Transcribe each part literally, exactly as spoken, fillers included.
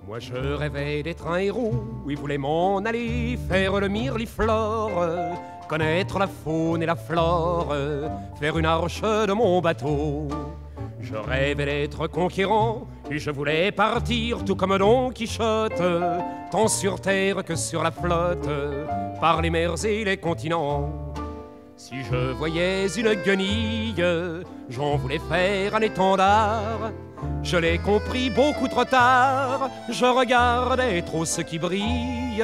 Moi je rêvais d'être un héros, oui voulais m'en aller faire le mirliflore, connaître la faune et la flore, faire une arche de mon bateau. Je rêvais d'être conquérant et je voulais partir tout comme Don Quichotte, tant sur terre que sur la flotte, par les mers et les continents. Si je voyais une guenille, j'en voulais faire un étendard. Je l'ai compris beaucoup trop tard, je regardais trop ce qui brille.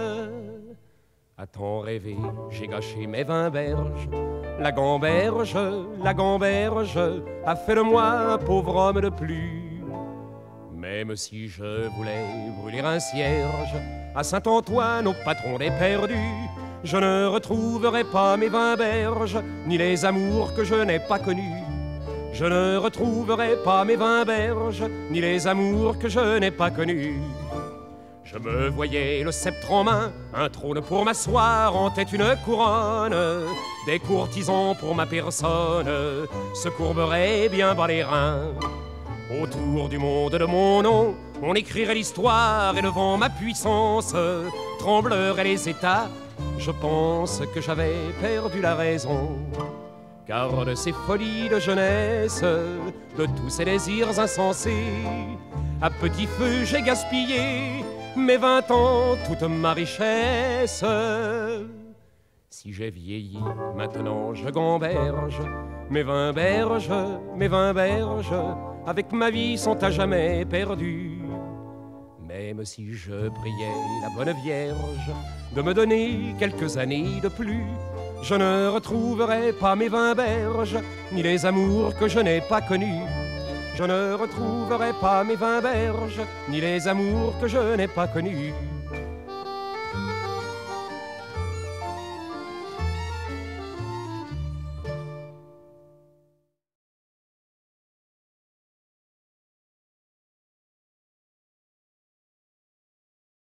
À tant rêver, j'ai gâché mes vingt berges. La gamberge, la gamberge a fait de moi un pauvre homme de plus. Même si je voulais brûler un cierge à Saint-Antoine, au patron des perdus, je ne retrouverai pas mes vingt berges, ni les amours que je n'ai pas connus. Je ne retrouverai pas mes vingt berges, ni les amours que je n'ai pas connus. Je me voyais le sceptre en main, un trône pour m'asseoir, en tête une couronne. Des courtisans pour ma personne se courberaient bien bas les reins. Autour du monde de mon nom, on écrirait l'histoire et devant ma puissance trembleraient les États. Je pense que j'avais perdu la raison, car de ces folies de jeunesse, de tous ces désirs insensés, à petit feu j'ai gaspillé mes vingt ans, toute ma richesse. Si j'ai vieilli, maintenant je gamberge mes vingt berges, mes vingt berges, avec ma vie sont à jamais perdues. Même si je priais la bonne Vierge de me donner quelques années de plus, je ne retrouverai pas mes vingt berges, ni les amours que je n'ai pas connus. Je ne retrouverai pas mes vingt berges, ni les amours que je n'ai pas connus.